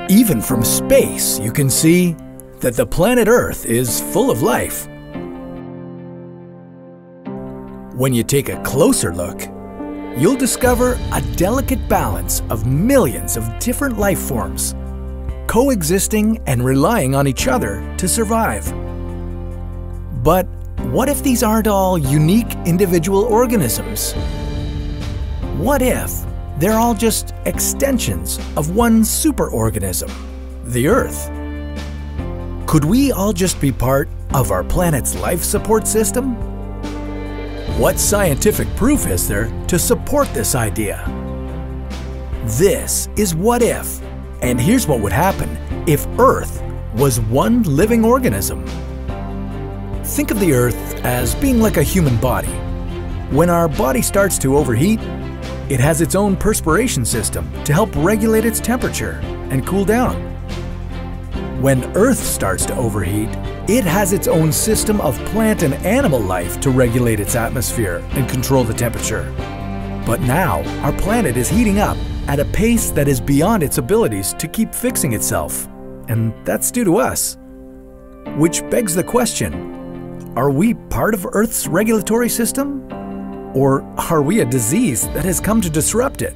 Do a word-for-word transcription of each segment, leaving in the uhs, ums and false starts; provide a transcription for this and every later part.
Even from space, you can see that the planet Earth is full of life. When you take a closer look, you'll discover a delicate balance of millions of different life forms, coexisting and relying on each other to survive. But what if these aren't all unique individual organisms? What if they're all just extensions of one superorganism, the Earth? Could we all just be part of our planet's life support system? What scientific proof is there to support this idea? This is What If, and here's what would happen if Earth was one living organism. Think of the Earth as being like a human body. When our body starts to overheat, it has its own perspiration system to help regulate its temperature and cool down. When Earth starts to overheat, it has its own system of plant and animal life to regulate its atmosphere and control the temperature. But now, our planet is heating up at a pace that is beyond its abilities to keep fixing itself. And that's due to us. Which begs the question, are we part of Earth's regulatory system? Or are we a disease that has come to disrupt it?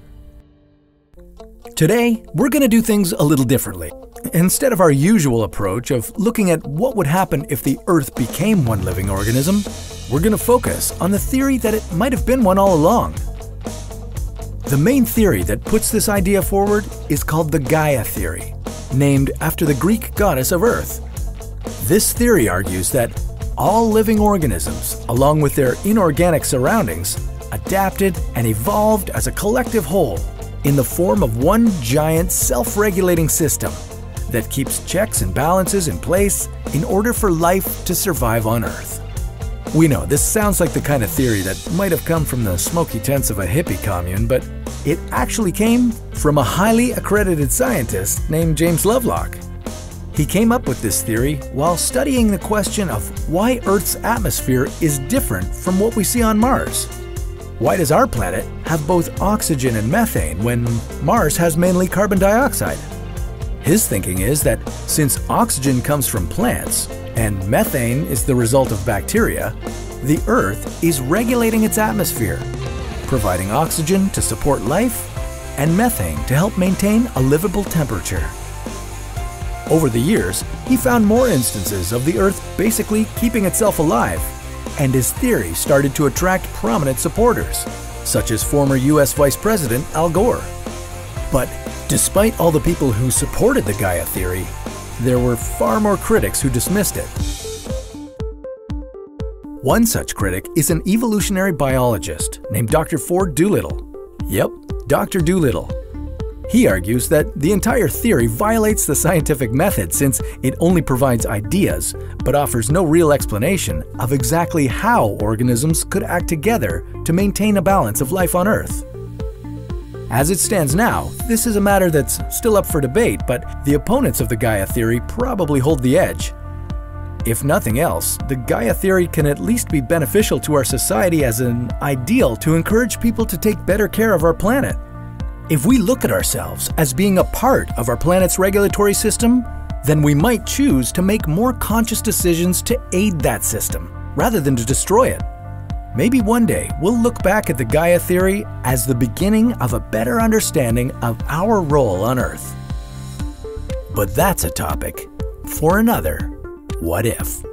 Today, we're going to do things a little differently. Instead of our usual approach of looking at what would happen if the Earth became one living organism, we're going to focus on the theory that it might have been one all along. The main theory that puts this idea forward is called the Gaia theory, named after the Greek goddess of Earth. This theory argues that all living organisms, along with their inorganic surroundings, adapted and evolved as a collective whole in the form of one giant self-regulating system that keeps checks and balances in place in order for life to survive on Earth. We know this sounds like the kind of theory that might have come from the smoky tents of a hippie commune, but it actually came from a highly accredited scientist named James Lovelock. He came up with this theory while studying the question of why Earth's atmosphere is different from what we see on Mars. Why does our planet have both oxygen and methane when Mars has mainly carbon dioxide? His thinking is that since oxygen comes from plants and methane is the result of bacteria, the Earth is regulating its atmosphere, providing oxygen to support life and methane to help maintain a livable temperature. Over the years, he found more instances of the Earth basically keeping itself alive, and his theory started to attract prominent supporters, such as former U S Vice President Al Gore. But despite all the people who supported the Gaia theory, there were far more critics who dismissed it. One such critic is an evolutionary biologist named Doctor Ford Doolittle. Yep, Doctor Doolittle. He argues that the entire theory violates the scientific method since it only provides ideas, but offers no real explanation of exactly how organisms could act together to maintain a balance of life on Earth. As it stands now, this is a matter that's still up for debate, but the opponents of the Gaia theory probably hold the edge. If nothing else, the Gaia theory can at least be beneficial to our society as an ideal to encourage people to take better care of our planet. If we look at ourselves as being a part of our planet's regulatory system, then we might choose to make more conscious decisions to aid that system, rather than to destroy it. Maybe one day we'll look back at the Gaia theory as the beginning of a better understanding of our role on Earth. But that's a topic for another What If.